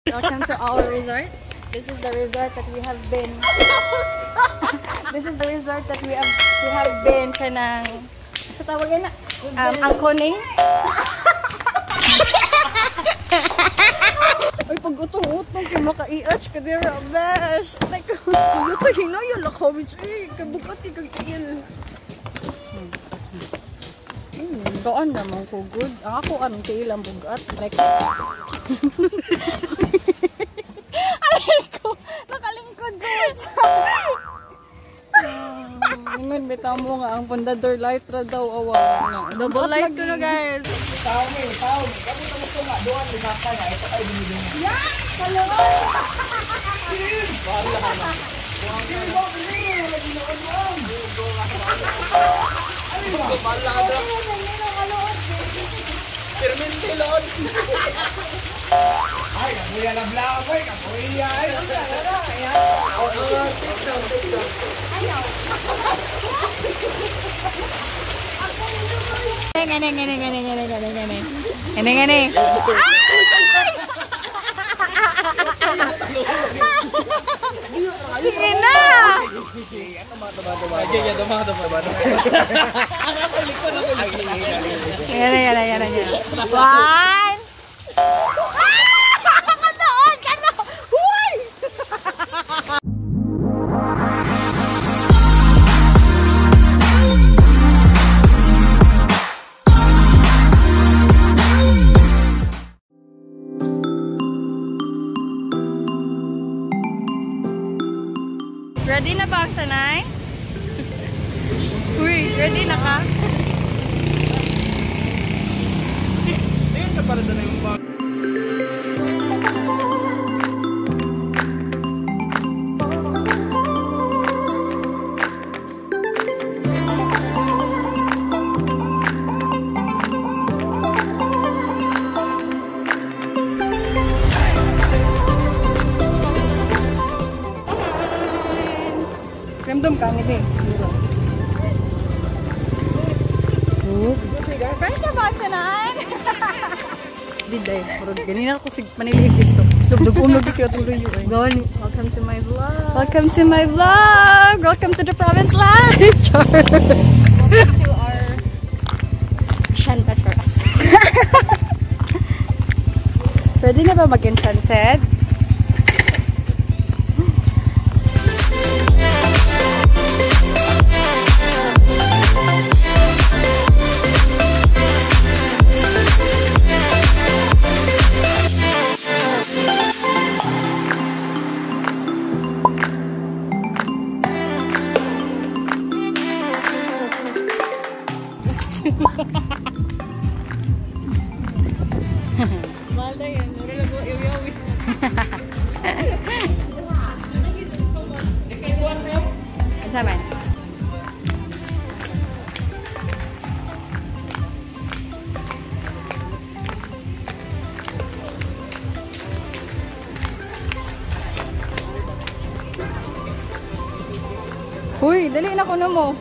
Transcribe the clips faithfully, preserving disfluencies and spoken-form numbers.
Welcome to our resort. This is the resort that we have been. This is the resort that we have we have been kanang sa tawagan na um, ang koning. Ay pag utong-utong kay maka-i-atch ka dira, besh. Like yuto hinoyo la comments eh kabugat kay kagil. Hmm, doon naman ko good. Ang ako anong kailang bugat like alay ko, nakalingkod ko. Ingon, bitaw mo nga, ang Pundador light ra daw, awa na. Double light ko na guys. Tao mo, tao. Kami na gusto nga, doon, lisaka na. Ito ay binigyan mo. Yeah! Hello! Bari lang na. Bari lang na. Permente, Lord. Ay, kapuya na blanco, boy. Kapuya. Ay, Ngene, ngene, ngene, ngene, ngene, ngene. Ngene, ngene. Sige na! Yan na, yan na, yan na, yan na. One! Kanoon! Kanoon! Huy! Ready na ba ang sanay? Uy, ready na ka? ayun ka para doon na yung bag. Ramdam ka ni Bim. Fresh na ba ang sanay? Diday, ganina ako sig manilihig dito. Dugdugom lagi kayo tuloy yun. Gani. Welcome to my vlog. Welcome to my vlog. Welcome to the province life. Welcome to our Shanta Choras. Ready na ba mag-enchanted? Smile na yan. Mura lang po iwi-iwi. Isa man. Uy, dali na ko na mo.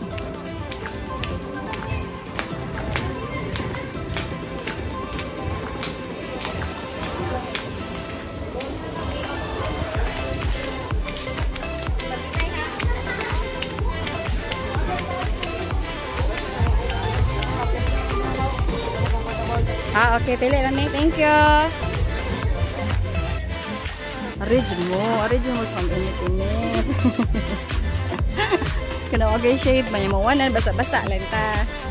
Ah, okay. Pili lang eh. Thank you. Arrange mo. Arrange mo sa init-init. Kaya okay shade. Manya mawanan. Basa-basa lang ta.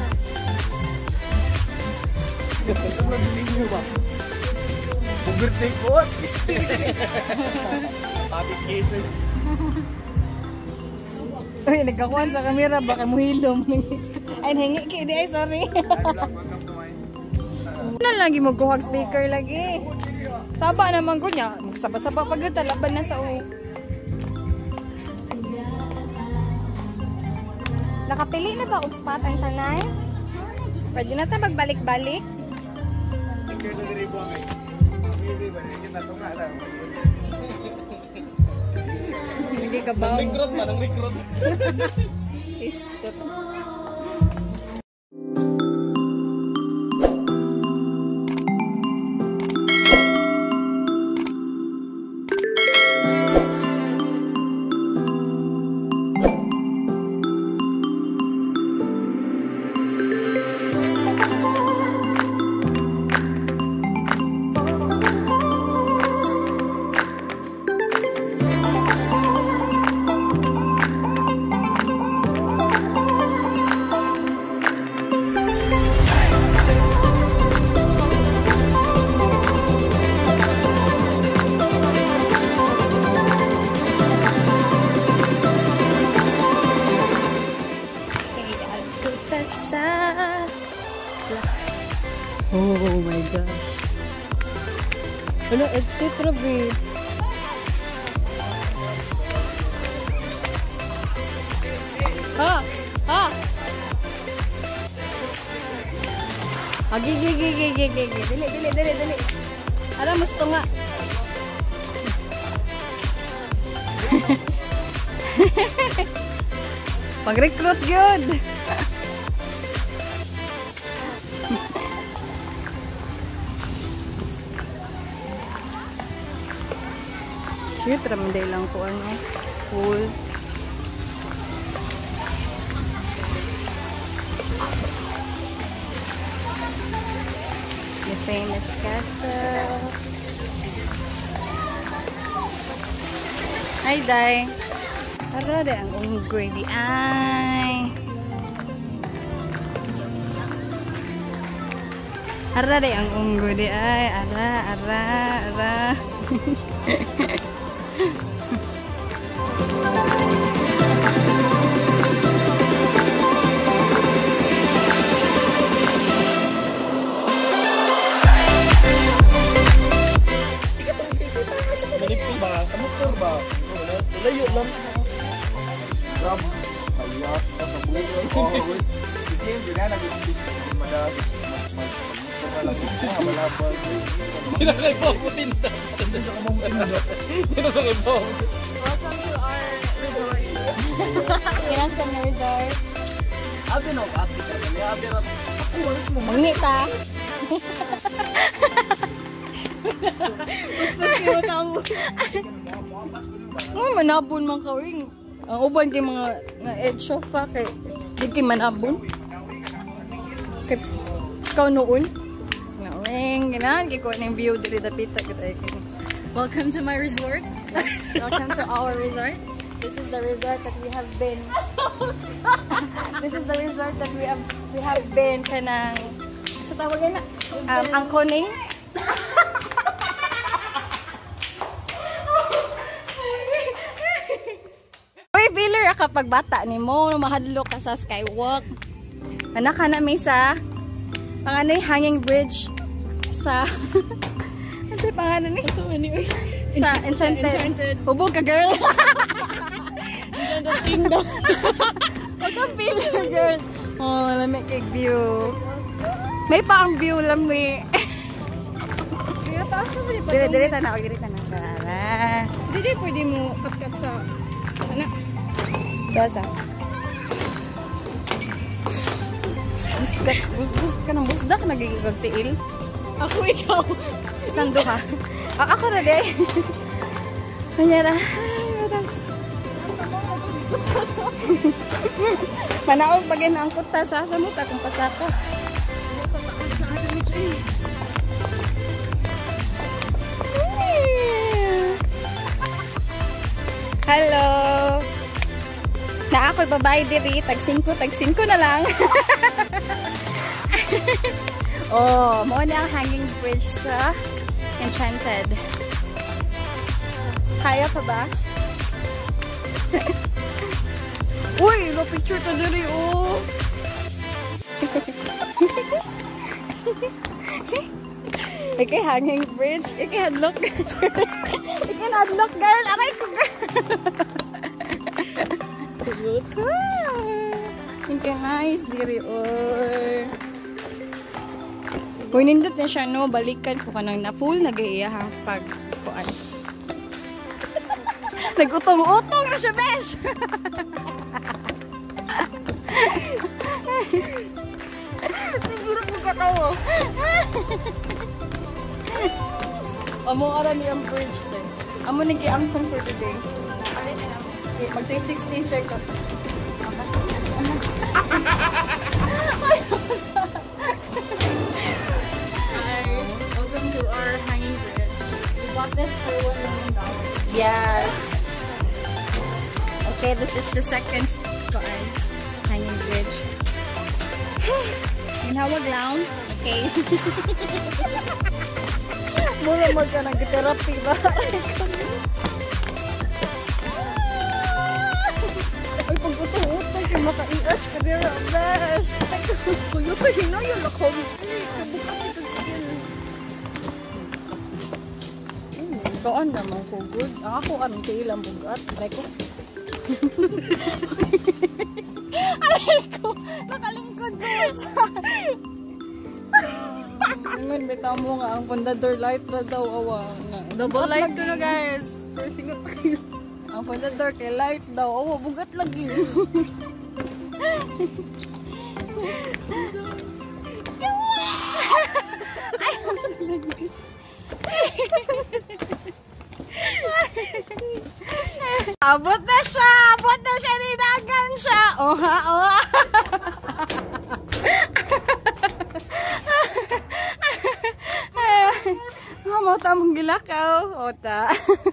Gusto mo nabiling nyo ba? Birthday ko. Public caser. Uy, nagkakuhan sa camera. Baka muhilom. Ay, hingi kayo. Ay, sorry. Na lagi mo kuhag speaker lagi. Saba naman ko niya. Saba-saba pag yun, talaban na sa u. Nakapili na ba og spot ang tanay? Pwede na ta magbalik-balik? Hindi ka ba? Nang recruit man, nang recruit. Istot. Grabe. Ha? Ha? Agi, gi, gi, gi, gi, gi, gi. Dili, dili, dili, dili. Ara, musto nga. Pag-recruit yun. Cute, ramday lang ko ano. Cool. The famous castle. Hi, Day. Ara, day ang unggoy di ay. Ara, day ang unggoy di ay. Ara, ara, ara. Manipil ba? Sa motor ba? Layo lang. Grab. Ayat. Sa buhay. Sige, yun na. Nag-ibis. Madalas. Mag-motor na lang. Malabal. Hindi na kayo po ako tinta. Hindi na kayo po tinta. Hindi na kayo po. Welcome to our resort. Kailan sa na resort? Abi na ako. Abi ka. Abi na. Ako, alas mo. Mangit ka. Oh, manabon man kawing. Ang uban kay mga nga edge sofa kay di kay manabon. Kay ikaw noon. Ngawing ginahan kay ko ning view diri dapita kitay. Welcome to my resort. Welcome to our resort. This is the resort that we have been. This is the resort that we have we have been kanang sa tawagan na um, ang koning. Uy, feeler kapag bata ni mo, mahadlok ka sa skywalk. Anak ka na may sa panganay hanging bridge sa ano sa pangalan ni? Sa Enchanted. Enchanted. Hubog ka, girl. Enchanted Kingdom. Huwag kang feeler, girl. Oh, lamig kay view. May pa ang view lang, may. Kaya taas na pwede pa. Dili, dili, tanaw, dili, tanaw. Tara. Hindi pwede mo cut-cut sa anak. Sasa. Busdak, busbus ka ng busdak, nagiging tiil. Ako ikaw. Nando ka. A ako na, day. Nanyara. Ay, matas. Manaog bagay na ang kuta. Sasa mo, takong pasaka. Hello. Na ako babae diri, tag singko, tag singko na lang. Oh, mo na ang hanging bridge sa Enchanted. Kaya pa ba? Uy, no picture ta diri oh. Ikay hanging bridge, ikay hadlock. Ikay hadlock girl, aray ko girl. Ikay nice diri or. Kung nindot na siya no, balikan ko kanang na full nag-iiyahang pag kuan. Nag-utong-utong na siya, besh. Siguro ko katawa. Amo ara ni ang bridge day. Amo ni ki ang for today. Okay, mag three sixty circle. Hi. Welcome to our hanging bridge. We bought this for one million dollars. Yes. Okay, this is the second kuan hanging bridge. Ginhawag lang. Okay. Mura mo ka nag-therapy ba? Ay, pag utong-utong kayo maka-i-ash ka dira, besh. Kuya pa, hinayon ako. Ay, kabuka kita sa Kaan naman ko good. Ang ako anong kailang bugat. Aray ko. Aray ko. Nakalingkod good. Ngayon, bita mo nga ang Fundador light ra daw awa. Double light ko na guys. Ang Fundador kay light daw. Awa, bugat lagi. Abot na siya! Abot na siya! Ninagan siya! Oha! Oha! Mo tamong gilakaw. Ota.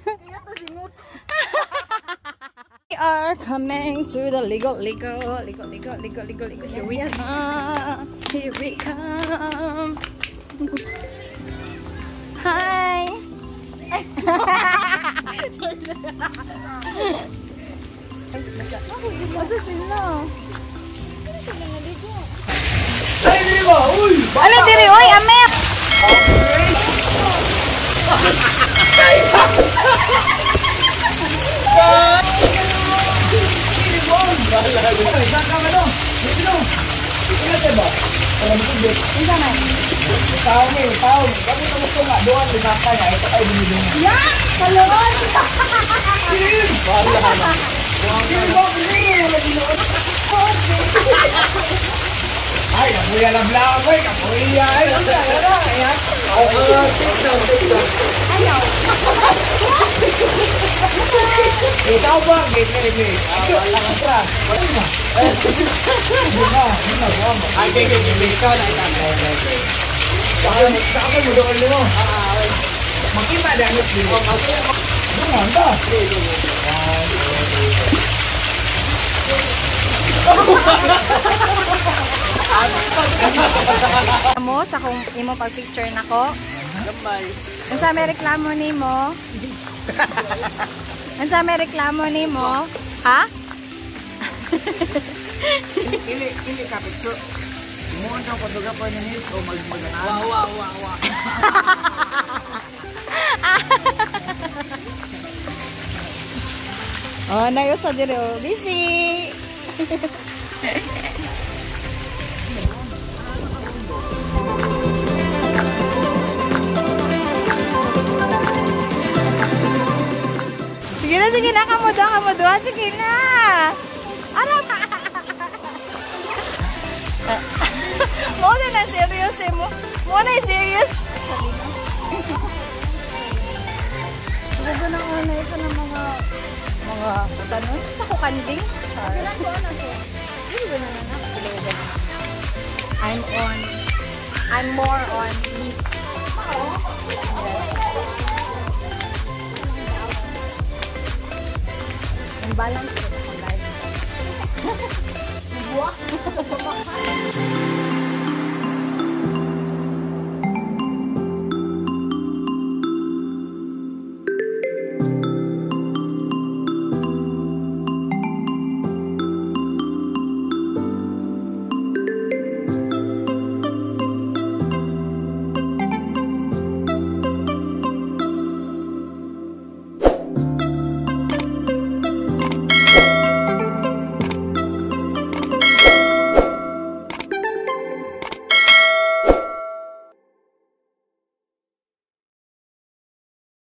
We are coming to the Ligo Ligo Ligo Ligo Ligo Ligo Ligo. Here we come. Here we come. Hi. Masa sila? Ay, di ba? Uy! Ano diri? Uy, amek! Tao ni, tao. Bakit mo gusto nga doon di napa niya ito ay binibigyan. Ya, kalon. Wala na. Hindi ba binibigyan lagi noon? Ay, kapuya na blanco ko, kapuya. Ay, wala na. Ayan. Ayaw. Ikaw ba? Gate na rin. Wala ka tra. Wala na. Hindi na. Hindi na. Ay, gate, gate. Ikaw na ito. Saka mo doon mo. Makita dahil mo. Ano anda? Mo sa kung imo pag picture nako. Gamay. Unsa may reklamo nimo? Unsa may reklamo nimo? Ha? Ili ili ka picture. Mo ang photographer ni o mag-magana. Wow, wow, wow, wow. Oh, nayo sa dire. Busy. Sige na, sige na. Kamudo, kamudo. Sige na. Arap. Mo na na serious eh mo. Mo na serious. Gusto na ko na ito ng mga mga tanon sa kukanding. Kailan ko na to? Hindi ba na na? I'm on. I'm more on meat. Ang balance ko sa life. Buwak.